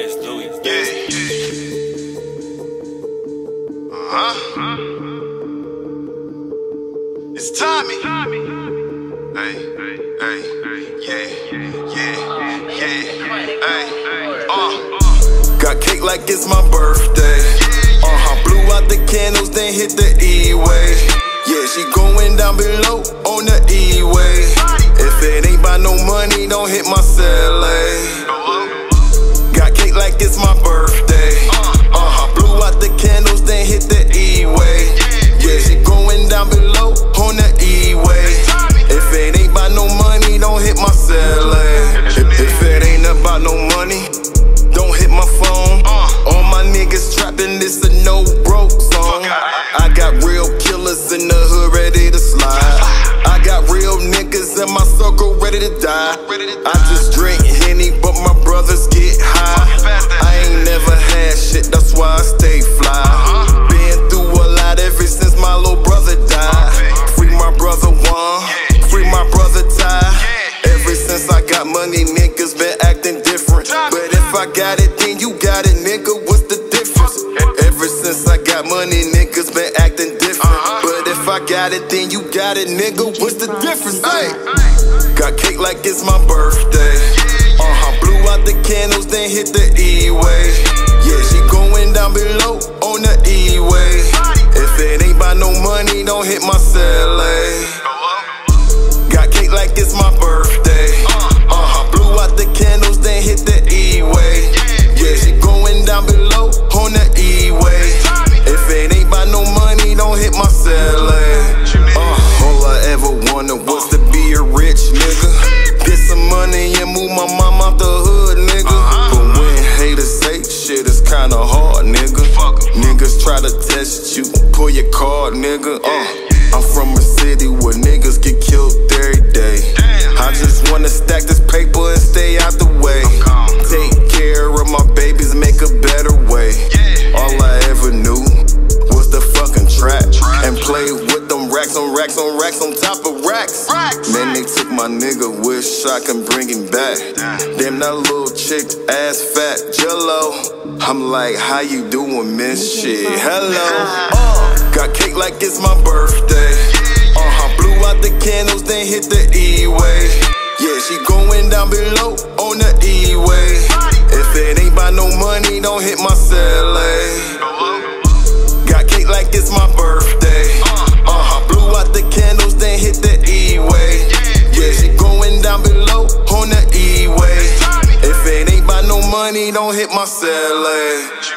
It's Tommy. Hey, hey, yeah, got cake like it's my birthday. Blew out the candles, then hit the E-way. Yeah, she going down below on the E-way. If it ain't by no money, don't hit my celly. Got cake like it's my birthday. Blew out the candles, then hit the E-way. Yeah, she going down below on the E-way. If it ain't by no money, don't hit my celly. If it ain't about no money, don't hit my phone. All my niggas trapping, this a no broke song. I got real killers in the hood ready to slide. I got real niggas in my circle ready to die. I just drink Henny, but my brothers get high. I ain't never had shit, that's why I stay fly. Been through a lot ever since my little brother died. Free my brother Juan, free my brother Ty. Ever since I got money, niggas been acting different. But if I got it, then you got it, nigga, what's the difference? Ever since I got money, niggas been acting different. But if I got it, then you got it, nigga, what's the difference? Hey, got cake like it's my birthday. Blew out the candles, then hit the E-way. Yeah, she going down below on the E-way. If it ain't by no money, don't hit my celly. Got cake like it's my birthday. Blew out the candles, then hit the E-way. Yeah, she going down below on the E-way. If it ain't by no money, don't hit my celly. All I ever wanted was to be a rich nigga. Get some money and move my mom out the hood, nigga. But when haters say shit, it's kinda hard, nigga. Niggas try to test you, pull your card, nigga. I'm from a city where niggas get killed every day. I just wanna stack this paper and stay out the way. Take care of my babies, make a better way. All I ever knew was the fucking trap. And play with them racks on racks on racks on top of racks. Man, they took my nigga, wish I can bring him back. Damn, that little chick, ass fat, jello. I'm like, how you doing, miss? Shit, hello. Got cake like it's my birthday. Blew out the candles, then hit the E-way. Yeah, she going down below on the E-way. If it ain't by no money, don't hit my celly. Got cake like it's my birthday. Blew out the candles, then hit the E-way. Yeah, she going down below on the E-way. If it ain't by no money, don't hit my celly.